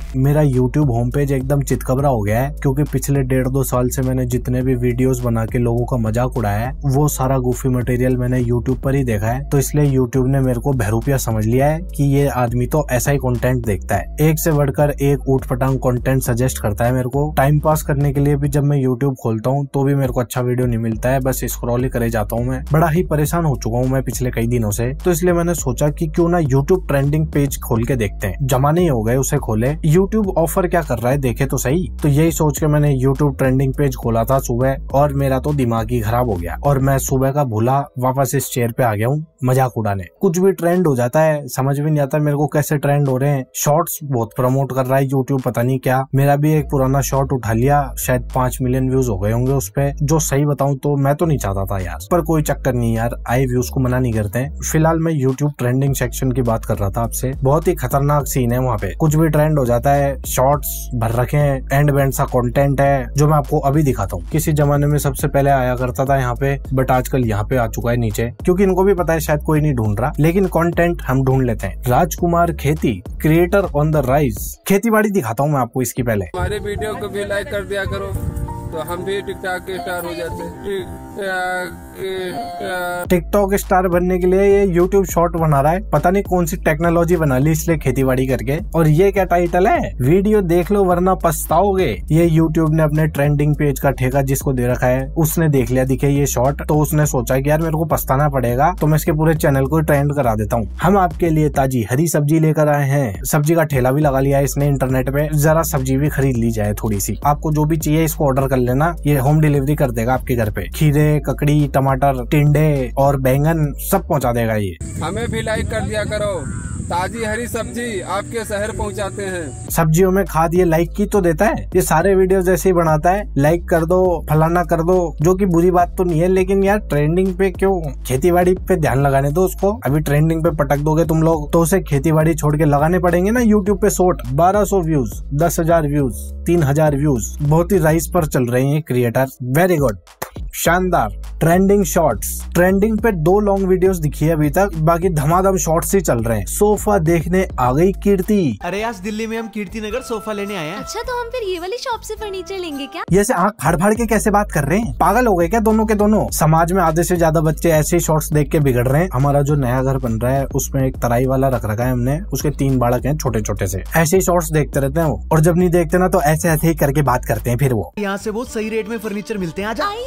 मेरा YouTube home page एकदम चितकबरा हो गया है, क्योंकि पिछले 1.5-2 साल से मैंने जितने भी वीडियोस बना के लोगों का मजाक उड़ाया है वो सारा गूफी मटेरियल मैंने YouTube पर ही देखा है। तो इसलिए YouTube ने मेरे को बहरूपिया समझ लिया है कि ये आदमी तो ऐसा ही कंटेंट देखता है, एक से बढ़कर एक ऊट पटांग कंटेंट सजेस्ट करता है मेरे को। टाइम पास करने के लिए भी जब मैं YouTube खोलता हूँ तो भी मेरे को अच्छा वीडियो नहीं मिलता है, बस स्क्रॉल ही करे जाता हूँ। मैं बड़ा ही परेशान हो चुका हूँ मैं पिछले कई दिनों से। तो इसलिए मैंने सोचा कि क्यों ना YouTube ट्रेंडिंग पेज खोल के देखते हैं, जमाने ही हो गए उसे खोले, YouTube ऑफर क्या कर रहा है देखे तो सही। तो यही सोच के मैंने YouTube ट्रेंडिंग पेज खोला था सुबह, और मेरा तो दिमाग ही खराब हो गया और मैं सुबह का भूला वापस इस चेयर पे आ गया हूँ मजाक उड़ाने। कुछ भी ट्रेंड हो जाता है, समझ में नहीं आता मेरे को कैसे ट्रेंड हो रहे हैं। शॉर्ट्स बहुत प्रमोट कर रहा है YouTube, पता नहीं क्या। मेरा भी एक पुराना शॉर्ट उठा लिया, शायद 5 मिलियन व्यूज हो गए होंगे उस पे। जो सही बताऊं तो मैं तो नहीं चाहता था यार, पर कोई चक्कर नहीं यार, आए व्यूज को मना नहीं करते हैं। फिलहाल मैं YouTube ट्रेंडिंग सेक्शन की बात कर रहा था आपसे। बहुत ही खतरनाक सीन है वहाँ पे, कुछ भी ट्रेंड हो जाता है, शॉर्ट्स भर रखे हैं, एंड बैंड सा कंटेंट है जो मैं आपको अभी दिखाता हूँ। किसी जमाने में सबसे पहले आया करता था यहाँ पे, बट आजकल यहाँ पे आ चुका है नीचे, क्योंकि इनको भी पता है शायद कोई नहीं ढूंढ रहा, लेकिन कंटेंट हम ढूंढ लेते हैं। राजकुमार खेती, क्रिएटर ऑन द राइज। खेती बाड़ी दिखाता हूँ मैं आपको इसकी पहले। हमारे वीडियो को भी लाइक कर दिया करो तो हम भी टिकटॉक के स्टार हो जाते हैं। टिकटॉक स्टार बनने के लिए ये YouTube शॉर्ट बना रहा है, पता नहीं कौन सी टेक्नोलॉजी बना ली इसलिए खेतीबाड़ी करके। और ये क्या टाइटल है, वीडियो देख लो वरना पछताओगे। ये YouTube ने अपने ट्रेंडिंग पेज का ठेका जिसको दे रखा है उसने देख लिया दिखे ये शॉर्ट, तो उसने सोचा कि यार मेरे को पछताना पड़ेगा तो मैं इसके पूरे चैनल को ट्रेंड करा देता हूँ। हम आपके लिए ताजी हरी सब्जी लेकर आए हैं। सब्जी का ठेला भी लगा लिया है इसने इंटरनेट पे, जरा सब्जी भी खरीद ली जाए थोड़ी सी। आपको जो भी चाहिए इसको ऑर्डर कर लेना, ये होम डिलीवरी कर देगा आपके घर पे। खीरे, ककड़ी, टमाटर, टिंडे और बैंगन सब पहुंचा देगा ये। हमें भी लाइक कर दिया करो, ताजी हरी सब्जी आपके शहर पहुंचाते हैं। सब्जियों में खाद ये लाइक की तो देता है, ये सारे वीडियो जैसे ही बनाता है, लाइक कर दो, फलाना कर दो, जो कि बुरी बात तो नहीं है, लेकिन यार ट्रेंडिंग पे क्यों, खेतीबाड़ी पे ध्यान लगाने दो उसको। अभी ट्रेंडिंग पे पटक दोगे तुम लोग तो उसे खेतीबाड़ी छोड़ के लगाने पड़ेंगे ना YouTube पे शॉर्ट। 1200 व्यूज, 10,000 व्यूज, 3,000 व्यूज, बहुत ही राइज पर चल रहे हैं क्रिएटर। वेरी गुड, शानदार। ट्रेंडिंग शॉर्ट्स, ट्रेंडिंग पे 2 लॉन्ग वीडियोस दिखी है अभी तक, बाकी धमाधम शॉर्ट्स ही चल रहे हैं। सोफा देखने आ गई कीर्ति। अरे आज दिल्ली में हम कीर्ति नगर सोफा लेने आए हैं। अच्छा तो हम फिर ये वाली शॉप से फर्नीचर लेंगे क्या? ये से आँख फाड़ फाड़ के कैसे बात कर रहे हैं, पागल हो गए क्या दोनों के दोनों? समाज में आधे से ज्यादा बच्चे ऐसे ही शॉर्ट्स देख के बिगड़ रहे हैं। हमारा जो नया घर बन रहा है उसमें एक तराई वाला रख रखा है हमने, उसके 3 बालक हैं छोटे छोटे से, ऐसे ही शॉर्ट्स देखते रहते हैं वो, और जब नहीं देखते ना तो ऐसे ऐसे ही करके बात करते हैं फिर वो। यहाँ से बहुत सही रेट में फर्नीचर मिलते हैं। आजा।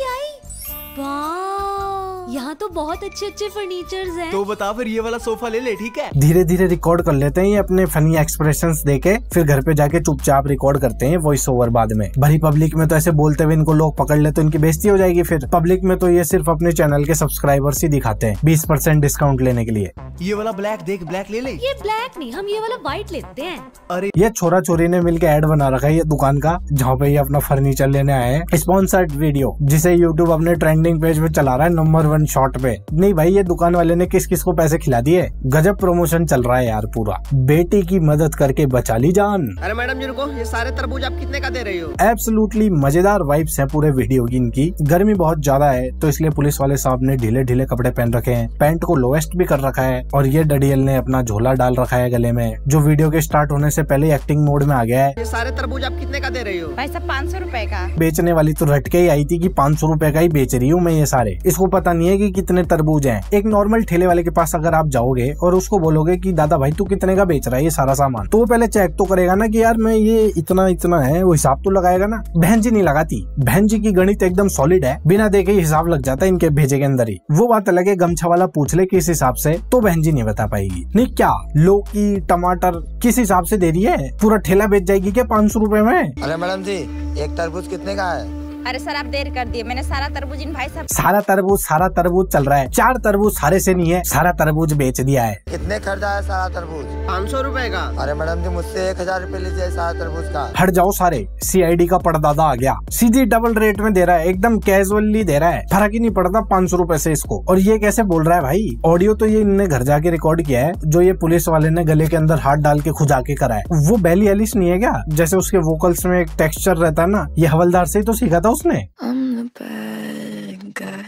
वाह, यहाँ तो बहुत अच्छे अच्छे फर्नीचर्स हैं। तो बता फिर ये वाला सोफा ले ले, ठीक है? धीरे धीरे रिकॉर्ड कर लेते हैं ये अपने फनी एक्सप्रेशंस देके, फिर घर पे जाके चुपचाप रिकॉर्ड करते हैं वॉइस ओवर बाद में। भरी पब्लिक में तो ऐसे बोलते हुए इनको लोग पकड़ ले तो इनकी बेइज्जती हो जाएगी। फिर पब्लिक में तो ये सिर्फ अपने चैनल के सब्सक्राइबर्स ही दिखाते हैं 20% डिस्काउंट लेने के लिए। ये वाला ब्लैक देख, ब्लैक ले ले। ये ब्लैक नहीं, हम ये वाला व्हाइट लेते हैं। अरे ये छोरा छोरी ने मिलके ऐड बना रखा है ये दुकान का, जहाँ पे ये अपना फर्नीचर लेने आए हैं। स्पॉन्सर्ड वीडियो जिसे YouTube अपने ट्रेंडिंग पेज में चला रहा है नंबर 1 शॉर्ट पे। नहीं भाई, ये दुकान वाले ने किस किस को पैसे खिला दिए, गजब प्रमोशन चल रहा है यार पूरा। बेटी की मदद करके बचा ली जान। अरे मैडम जी रुको, ये सारे तरबूज आप कितने का दे रही हो? एब्सोल्युटली मजेदार वाइब्स है पूरे वीडियो की इनकी। गर्मी बहुत ज्यादा है तो इसलिए पुलिस वाले साहब ने ढीले ढीले कपड़े पहन रखे हैं, पैंट को लोएस्ट भी कर रखा है, और ये डडियल ने अपना झोला डाल रखा है गले में, जो वीडियो के स्टार्ट होने से पहले एक्टिंग मोड में आ गया है। ये सारे तरबूज आप कितने का दे रही हो? भाई साहब 500 रुपए का। बेचने वाली तो रट के ही आई थी कि 500 रुपए का ही बेच रही हूँ मैं ये सारे। इसको पता नहीं है कि कितने तरबूज हैं। एक नॉर्मल ठेले वाले के पास अगर आप जाओगे और उसको बोलोगे कि दादा भाई तू कितने का बेच रहा है ये सारा सामान, तो वो पहले चेक तो करेगा ना कि यार मैं ये इतना इतना है, वो हिसाब तो लगाएगा ना। बहन जी नहीं लगाती, बहन जी की गणित एकदम सॉलिड है, बिना देखे ही हिसाब लग जाता है इनके भेजे के अंदर ही। वो बात अलग है गमछा वाला पूछ ले किस हिसाब से, तो बहन जी नहीं बता पाएगी। नहीं क्या लौकी टमाटर किस हिसाब से दे रही है, पूरा ठेला बेच जाएगी क्या 500 रुपए में? अरे मैडम जी, एक तरबूज कितने का है? अरे सर आप देर कर दिए, मैंने सारा तरबूज इन भाई साहब। सारा तरबूज चल रहा है, 4 तरबूज सारे से नहीं है, सारा तरबूज बेच दिया है। कितने खरीदा है सारा तरबूज? 500 रुपए का। अरे मैडम जी मुझसे 1000 रुपए लीजिए सारा तरबूज का। हट जाओ सारे, CID का परदादा आ गया, सीधी डबल रेट में दे रहा है, एकदम कैजुअली दे रहा है, फर्क ही नहीं पड़ता 500 रुपए से इसको। और ये कैसे बोल रहा है भाई, ऑडियो तो ये इनने घर जाके रिकॉर्ड किया है, जो ये पुलिस वाले ने गले के अंदर हाथ डाल के खुजा के करा है। वो बेली एलिश नहीं है क्या, जैसे उसके वोकल्स में एक टेक्सचर रहता है ना, ये हवलदार से ही तो सीखा था उसने।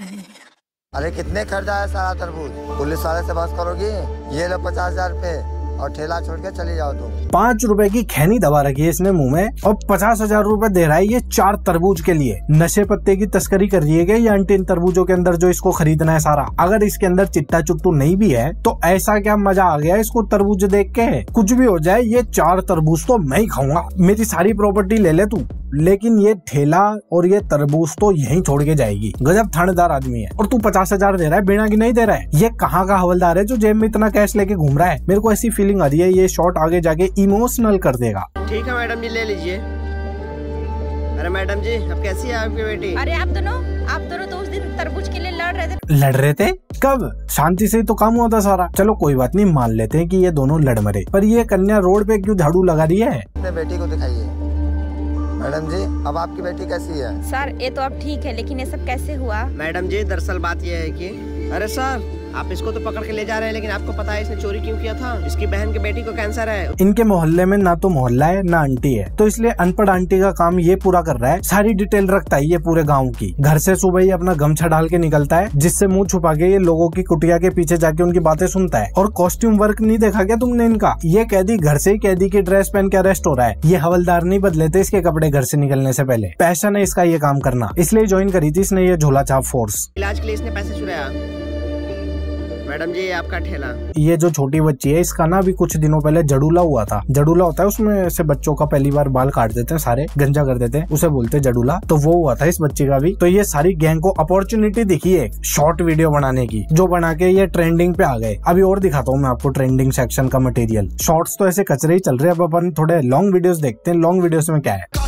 अरे कितने खरीदा है सारा तरबूज? पुलिस वाले से बात करोगी? ये लो 50,000 रुपए। और ठेला छोड़ के चले जाओ तुम। 5 रुपए की खैनी दबा रखी है इसने मुंह में और 50,000 रुपए दे रहा है ये 4 तरबूज के लिए। नशे पत्ते की तस्करी कर रही है क्या ये आंटी इन तरबूजों के अंदर जो इसको खरीदना है सारा? अगर इसके अंदर चिट्टा चुट्टू नहीं भी है तो ऐसा क्या मजा आ गया इसको तरबूज देख के। कुछ भी हो जाए ये 4 तरबूज तो मैं ही खाऊंगा, मेरी सारी प्रॉपर्टी ले ले तू, लेकिन ये ठेला और ये तरबूज तो यहीं छोड़ के जाएगी। गजब थानेदार आदमी है। और तू 50,000 दे रहा है बिना की नहीं दे रहा है। ये कहाँ का हवलदार है जो जेब में इतना कैश लेके घूम रहा है? मेरे को ऐसी फीलिंग आ रही है ये शॉट आगे जाके इमोशनल कर देगा। ठीक है मैडम जी ले लीजिए। अरे मैडम जी अब कैसी है आपकी बेटी? अरे आप दोनों तो उस दिन तरबूज के लिए लड़ रहे थे? कब? शांति से ही तो काम हुआ था सारा। चलो कोई बात नहीं, मान लेते हैं कि ये दोनों लड़ मरे, पर ये कन्या रोड पे क्यों झाड़ू लगा रही है? अपने बेटी को दिखाइए। मैडम जी अब आपकी बेटी कैसी है? सर ये तो अब ठीक है, लेकिन ये सब कैसे हुआ? मैडम जी दरअसल बात यह है कि अरे सर आप इसको तो पकड़ के ले जा रहे हैं, लेकिन आपको पता है इसने चोरी क्यों किया था? इसकी बहन की बेटी को कैंसर है। इनके मोहल्ले में ना तो मोहल्ला है ना आंटी है, तो इसलिए अनपढ़ आंटी का काम ये पूरा कर रहा है। सारी डिटेल रखता है ये पूरे गांव की। घर से सुबह ही अपना गमछा डाल के निकलता है, जिससे मुंह छुपा के ये लोगों की कुटिया के पीछे जाके उनकी बातें सुनता है। और कॉस्ट्यूम वर्क नहीं देखा क्या तुमने इनका? ये कैदी घर से ही कैदी की ड्रेस पहन के अरेस्ट हो रहा है। ये हवलदार नहीं बदले थे इसके कपड़े घर से निकलने से पहले। पैशन है इसका ये काम करना, इसलिए ज्वाइन करी थी इसने ये झोला छाप फोर्स। इलाज के लिए इसने पैसे चुराया। मैडम जी आपका ठेला। ये जो छोटी बच्ची है इसका ना अभी कुछ दिनों पहले जड़ूला हुआ था। जड़ूला होता है उसमें से बच्चों का पहली बार बाल काट देते हैं, सारे गंजा कर देते हैं, उसे बोलते हैं जड़ूला। तो वो हुआ था इस बच्ची का भी। तो ये सारी गैंग को अपॉर्चुनिटी दिखी है शॉर्ट वीडियो बनाने की, जो बना के ये ट्रेंडिंग पे आ गए। अभी और दिखाता हूँ मैं आपको ट्रेंडिंग सेक्शन का मटेरियल। शॉर्ट्स तो ऐसे कचरे ही चल रहे हैं, अब अपन थोड़े लॉन्ग वीडियोस देखते हैं। लॉन्ग वीडियोस में क्या है?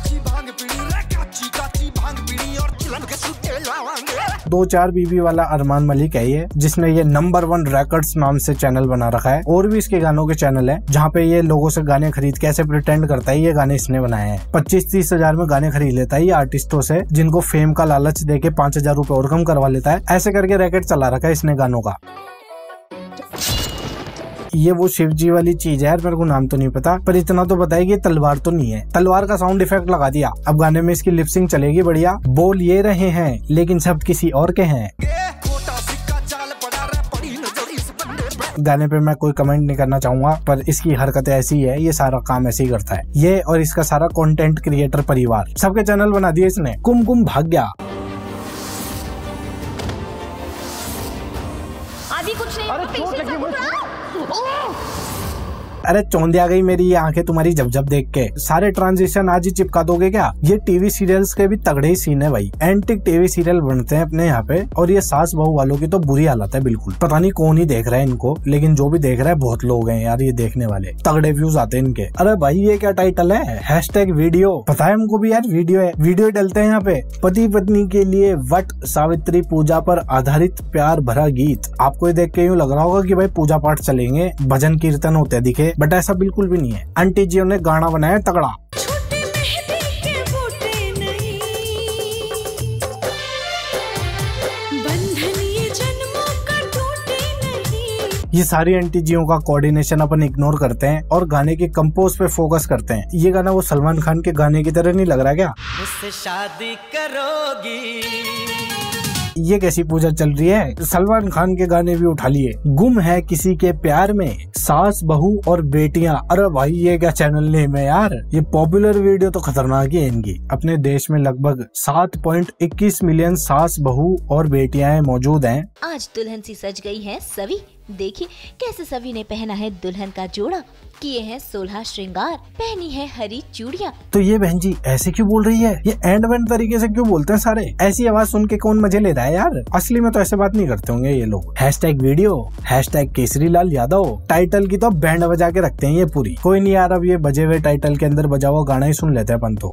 2-4 बीबी वाला अरमान मलिक है ये, जिसने ये नंबर 1 रिकॉर्ड्स नाम से चैनल बना रखा है। और भी इसके गानों के चैनल है जहाँ पे ये लोगों से गाने खरीद के ऐसे प्रिटेंड करता है ये गाने इसने बनाए हैं। 25-30 हजार में गाने खरीद लेता है ये आर्टिस्टों से, जिनको फेम का लालच देके 5,000 रुपए और कम करवा लेता है। ऐसे करके रैकेट चला रखा है इसने गानों का। ये वो शिव जी वाली चीज है यार, मेरे को नाम तो नहीं पता, पर इतना तो पता है कि तलवार तो नहीं है। तलवार का साउंड इफेक्ट लगा दिया। अब गाने में इसकी लिपसिंग चलेगी बढ़िया। बोल ये रहे हैं लेकिन शब्द किसी और के हैं। गाने पे मैं कोई कमेंट नहीं करना चाहूंगा, पर इसकी हरकतें ऐसी है, ये सारा काम ऐसे ही करता है ये। और इसका सारा कंटेंट क्रिएटर परिवार सबके चैनल बना दिए इसने। कुमकुम भाग गया। अभी कुछ नहीं। अरे चौंधी आ गई मेरी ये आंखें तुम्हारी जब देख के। सारे ट्रांजिशन आज ही चिपका दोगे क्या? ये टीवी सीरियल्स के भी तगड़े ही सीन है भाई। एंटिक टीवी सीरियल बनते हैं अपने यहाँ पे, और ये सास बहू वालों की तो बुरी हालत है बिल्कुल। पता नहीं कौन ही देख रहा है इनको, लेकिन जो भी देख रहा है बहुत लोग हैं यार ये देखने वाले। तगड़े व्यूज आते हैं इनके। अरे भाई ये क्या टाइटल है? #वीडियो। पता है हमको भी यार वीडियो है। वीडियो डलते हैं यहाँ पे। पति पत्नी के लिए वट सावित्री पूजा पर आधारित प्यार भरा गीत। आपको ये देख के यूँ लग रहा होगा कि भाई पूजा पाठ चलेंगे, भजन कीर्तन होते दिखे, बट ऐसा बिल्कुल भी नहीं है। आंटी जी ने गाना बनाया तगड़ा। ये सारी आंटी जियों का कोऑर्डिनेशन अपन इग्नोर करते हैं और गाने के कंपोज पे फोकस करते हैं। ये गाना वो सलमान खान के गाने की तरह नहीं लग रहा क्या? मुझसे शादी करोगी। ये कैसी पूजा चल रही है? सलमान खान के गाने भी उठा लिए। गुम है किसी के प्यार में, सास बहू और बेटियां। अरे भाई ये क्या चैनल नेम है यार? ये पॉपुलर वीडियो तो खतरनाक ही है इनकी। अपने देश में लगभग 7.21 मिलियन सास बहू और बेटियां मौजूद हैं। आज दुल्हन सी सज गई है सभी। देखिए कैसे सभी ने पहना है दुल्हन का जोड़ा, किए हैं 16 श्रृंगार, पहनी है हरी चूड़ियाँ। तो ये बहन जी ऐसे क्यों बोल रही है? ये एंड वेंड तरीके से क्यों बोलते हैं सारे? ऐसी आवाज सुन के कौन मजे ले रहा है यार? असली में तो ऐसे बात नहीं करते होंगे ये लोग। #वीडियो, #केसरीलाल यादव। टाइटल की तो बैंड बजा के रखते हैं ये पूरी। कोई नहीं यार, अब ये बजे हुए टाइटल के अंदर बजा हुआ गाना ही सुन लेते हैं अपन तो।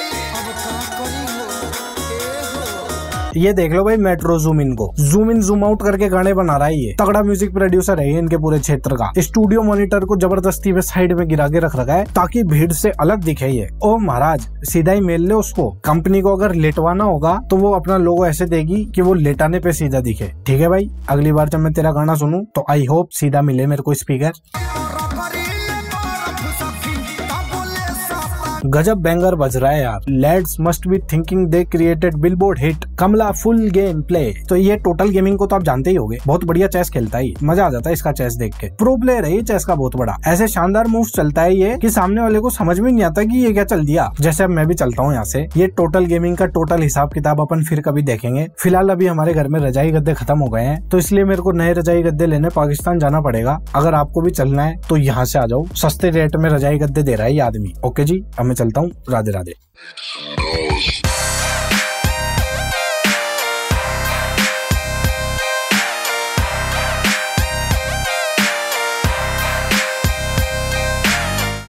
ये देख लो भाई मेट्रो जूम इन को जूम इन जूम आउट करके गाने बना रहा है ये। तगड़ा म्यूजिक प्रोड्यूसर है इनके पूरे क्षेत्र का। स्टूडियो मॉनिटर को जबरदस्ती में साइड में गिरा के रख रखा है ताकि भीड़ से अलग दिखे ये। ओ महाराज सीधा ही मेल ले उसको। कंपनी को अगर लेटवाना होगा तो वो अपना लोगो ऐसे देगी कि वो लेटाने पे सीधा दिखे। ठीक है भाई, अगली बार जब मैं तेरा गाना सुनूं तो आई होप सीधा मिले मेरे को स्पीकर। गजब बैंगर बज रहा है यार। Lads must be thinking they created Billboard hit कमला फुल गेम प्ले। तो ये टोटल गेमिंग को तो आप जानते ही होंगे, बहुत बढ़िया चेस खेलता है, मजा आ जाता है इसका चेस देख के। प्रो प्लेयर है ये चेस का बहुत बड़ा, ऐसे शानदार मूव चलता है ये कि सामने वाले को समझ में नहीं आता कि ये क्या चल दिया। जैसे अब मैं भी चलता हूँ यहाँ से। ये टोटल गेमिंग का टोटल हिसाब किताब अपन फिर कभी देखेंगे। फिलहाल अभी हमारे घर में रजाई गद्दे खत्म हो गए हैं, तो इसलिए मेरे को नए रजाई गद्दे लेने पाकिस्तान जाना पड़ेगा। अगर आपको भी चलना है तो यहाँ से आ जाओ, सस्ते रेट में रजाई गद्दे दे रहा है ये आदमी। ओके जी, अब मैं चलता हूँ। राधे राधे।